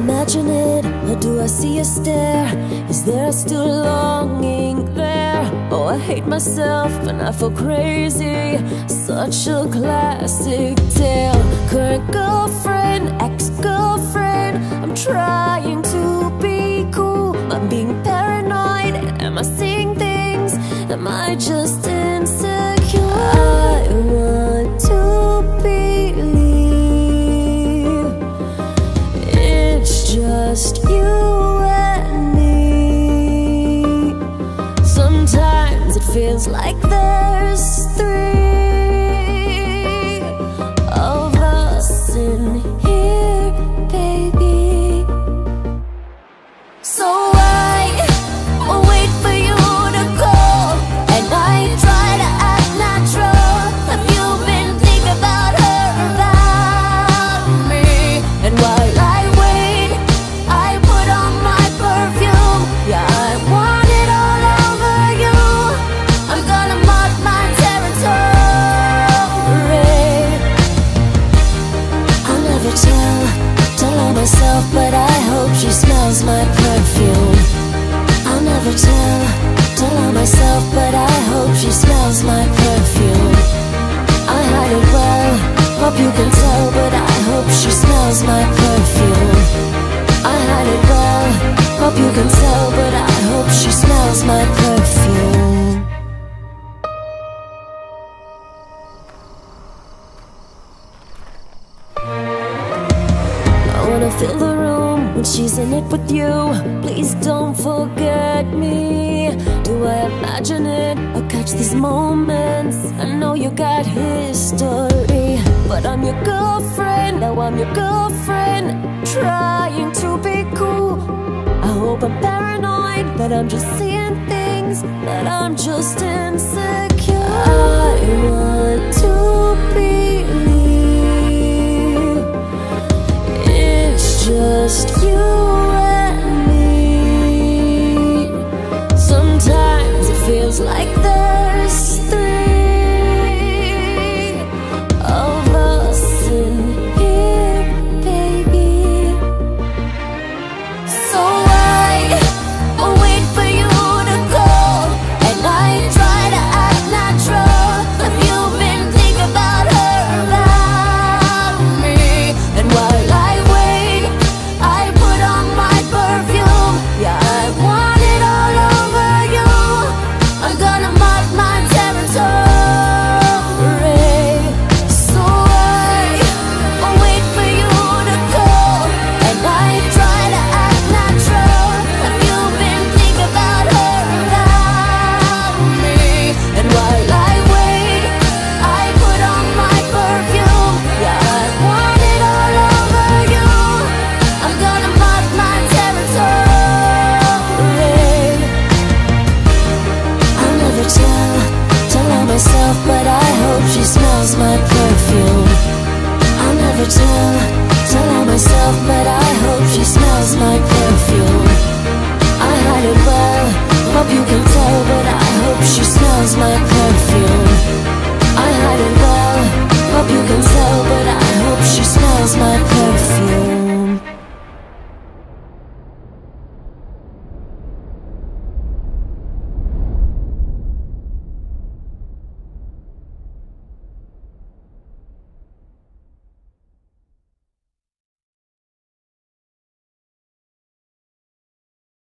imagine it, or do I see a stare? Is there still longing there? Oh, I hate myself and I feel crazy. Such a classic tale. Current girlfriend, ex-girlfriend, I'm trying to be cool. I'm being paranoid. Am I seeing things? Am I just insecure? I want to believe it's just you and me. Sometimes it feels like there's three of us in here, baby. So I wait for you to call, and I try to act natural. Have you been thinking about her, about me? And while I wait, I put on my perfume. Yeah, I want it all over you. I'm gonna mark my territory. I'll never tell on myself, but I hope she smells my perfume. I'll never tell on myself, but I hope she smells my perfume. I hide it well, hope you can tell, but I hope she smells my perfume. I hide it well, hope you can tell, but I hope she smells my perfume. I wanna fill the room when she's in it with you. Please don't forget me. Do I imagine it or catch these moments? I know you got history, but I'm your girlfriend. Now I'm your girlfriend, trying to be cool. I hope I'm paranoid, that I'm just seeing things, that I'm just insecure. I want to believe it's just you